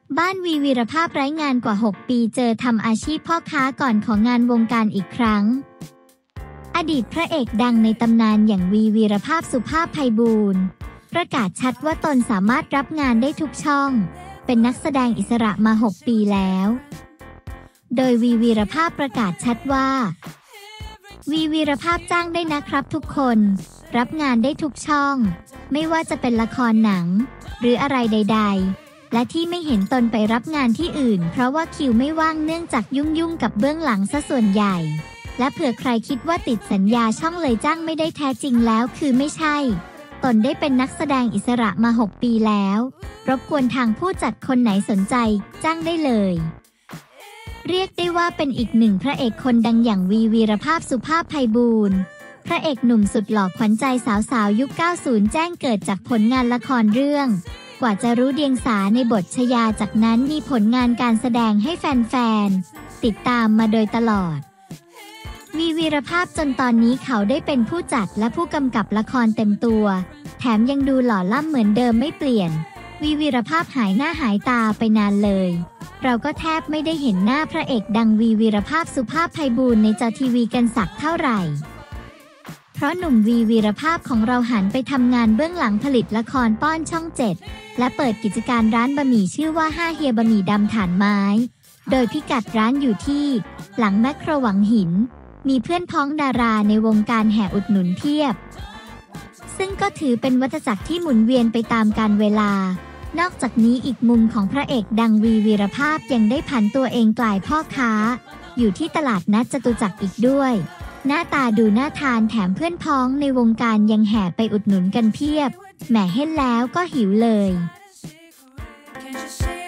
บ้านวีวีรภาพไร้งานกว่า6ปีเจอทำอาชีพพ่อค้าก่อนของงานวงการอีกครั้งอดีตพระเอกดังในตำนานอย่างวีรภาพสุภาพไพบูลย์ประกาศชัดว่าตนสามารถรับงานได้ทุกช่องเป็นนักแสดงอิสระมา6ปีแล้วโดยวีรภาพประกาศชัดว่าวีรภาพจ้างได้นะครับทุกคนรับงานได้ทุกช่องไม่ว่าจะเป็นละครหนังหรืออะไรใดๆและที่ไม่เห็นตนไปรับงานที่อื่นเพราะว่าคิวไม่ว่างเนื่องจากยุ่งกับเบื้องหลังซะส่วนใหญ่และเผื่อใครคิดว่าติดสัญญาช่องเลยจ้างไม่ได้แท้จริงแล้วคือไม่ใช่ตนได้เป็นนักแสดงอิสระมา6ปีแล้วรบกวนทางผู้จัดคนไหนสนใจจ้างได้เลยเรียกได้ว่าเป็นอีกหนึ่งพระเอกคนดังอย่างวีรภาพสุภาพไพบูลย์พระเอกหนุ่มสุดหล่อขวัญใจสาวยุค 90 แจ้งเกิดจากผลงานละครเรื่องกว่าจะรู้เดียงสาในบทชยาจากนั้นมีผลงานการแสดงให้แฟนๆติดตามมาโดยตลอดวีรภาพจนตอนนี้เขาได้เป็นผู้จัดและผู้กำกับละครเต็มตัวแถมยังดูหล่อล่ำเหมือนเดิมไม่เปลี่ยนวีรภาพหายหน้าหายตาไปนานเลยเราก็แทบไม่ได้เห็นหน้าพระเอกดังวีรภาพสุภาพไพบูลย์ในจอทีวีกันสักเท่าไหร่เพราะหนุ่มวีรภาพของเราหันไปทำงานเบื้องหลังผลิตละครป้อนช่อง7และเปิดกิจการร้านบะหมี่ชื่อว่า5เฮียบะหมี่ดำถ่านไม้โดยพิกัดร้านอยู่ที่หลังแมคโครวังหินมีเพื่อนพ้องดาราในวงการแห่อุดหนุนเพียบซึ่งก็ถือเป็นวัฏจักรที่หมุนเวียนไปตามกาลเวลานอกจากนี้อีกมุมของพระเอกดังวีรภาพยังได้ผันตัวเองกลายพ่อค้าอยู่ที่ตลาดนัดจตุจักรอีกด้วยหน้าตาดูน่าทานแถมเพื่อนพ้องในวงการยังแห่ไปอุดหนุนกันเพียบแหมเห็นแล้วก็หิวเลย